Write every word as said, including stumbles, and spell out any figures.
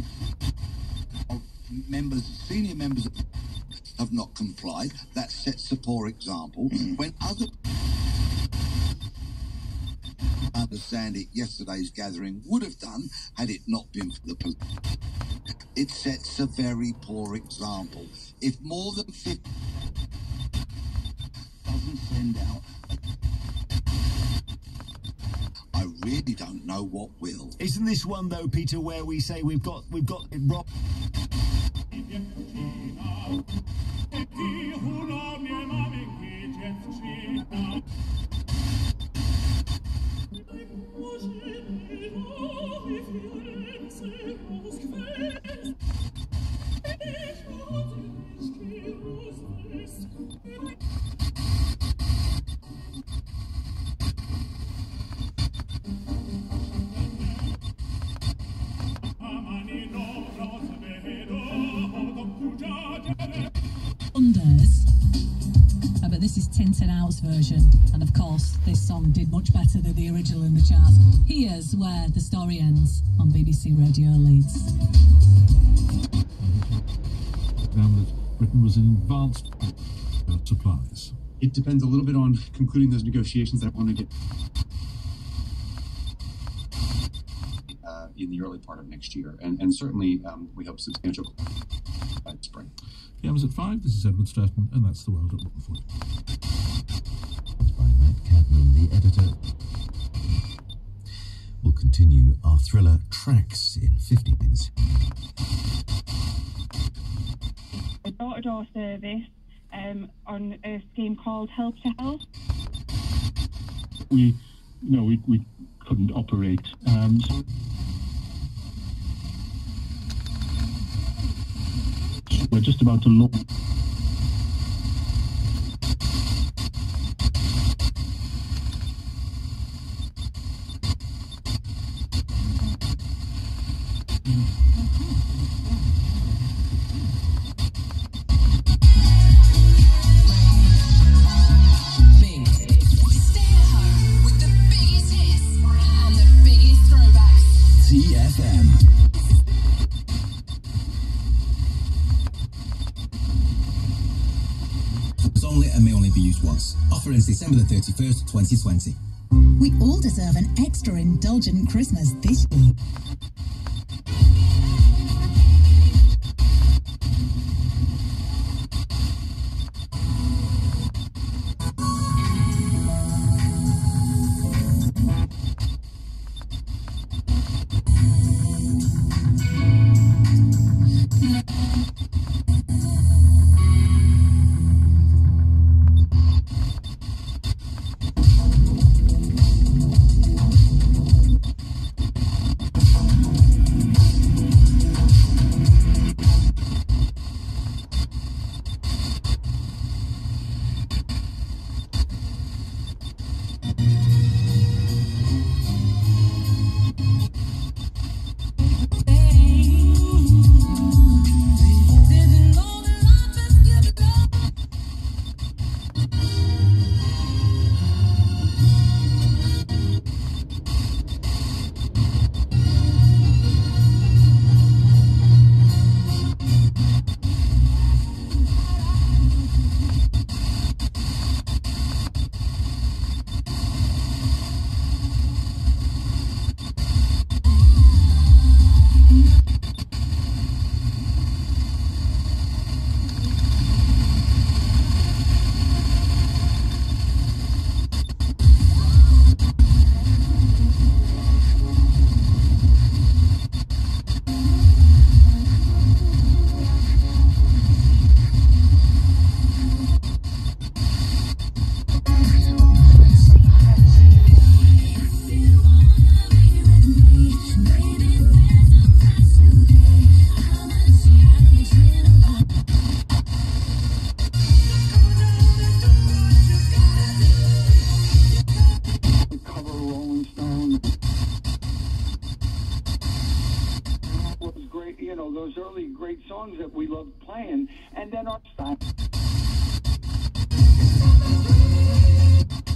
Members, senior members have not complied. That sets a poor example. Mm. When other understand it, yesterday's gathering would have done had it not been for the police. It sets a very poor example. If more than fifty doesn't send out, I really don't know what will. Isn't this one though, Peter, where we say we've got we've got it wrong? Wonders, uh, but this is Tintin Out's version, and of course this song did much better than the original in the charts. Here's where the story ends on B B C Radio Leeds. Now that Britain was in advanced supplies. It depends a little bit on concluding those negotiations that I want to get uh, in the early part of next year, and, and certainly um, we hope substantial by the spring. The hours at five. This is Edward Sturton, and that's the world at one forty. By Matt Cadman, the editor. We'll continue our thriller Tracks in fifty minutes. A door-to-door service um, on a scheme called Help to Help. We, you know, we we couldn't operate. Um, so we're just about to look. T F M. It's only and may only be used once. Offer ends December the thirty-first, twenty twenty. We all deserve an extra indulgent Christmas this year. Those early great songs that we loved playing, and then our style.